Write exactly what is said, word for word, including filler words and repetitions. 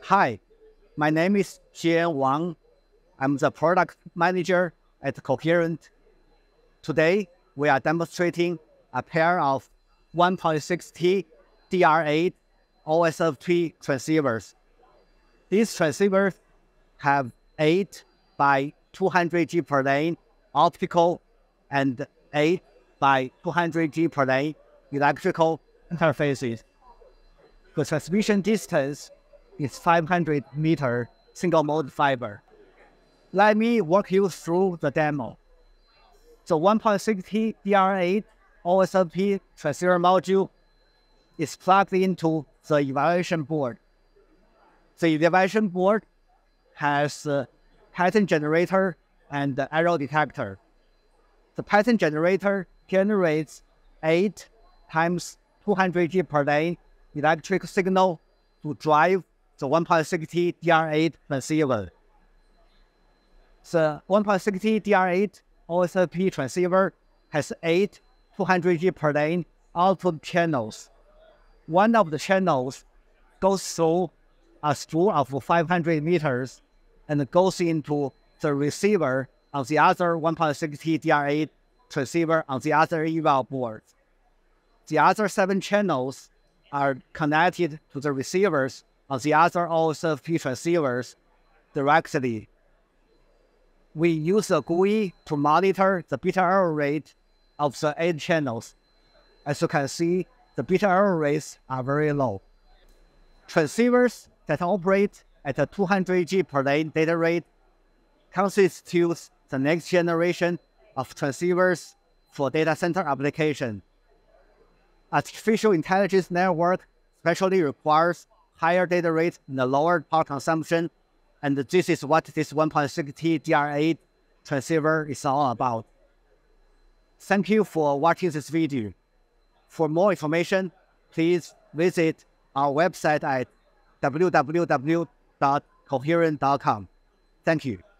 Hi, my name is Jian Wang. I'm the product manager at Coherent. Today, we are demonstrating a pair of one point six T D R eight O S F P transceivers. These transceivers have eight by two hundred G per lane optical and eight by two hundred G per lane electrical interfaces. The transmission distance is five hundred meter single-mode fiber. Let me walk you through the demo. The one point six T D R eight O S F P transceiver module is plugged into the evaluation board. The evaluation board has a pattern generator and the error detector. The pattern generator generates eight times two hundred G per lane electric signal to drive the one point six T D R eight transceiver. The one point six T D R eight O S F P transceiver has eight two hundred G per lane output channels. One of the channels goes through a spool of five hundred meters and goes into the receiver of the other one point six T D R eight transceiver on the other eval board. The other seven channels are connected to the receivers of the other O S F P transceivers directly. We use a G U I to monitor the beta error rate of the eight channels. As you can see, the beta error rates are very low. Transceivers that operate at a two hundred G per lane data rate constitutes the next generation of transceivers for data center application. Artificial intelligence network especially requires higher data rates and lower power consumption, and this is what this one point six T D R eight transceiver is all about. Thank you for watching this video. For more information, please visit our website at w w w dot coherent dot com. Thank you.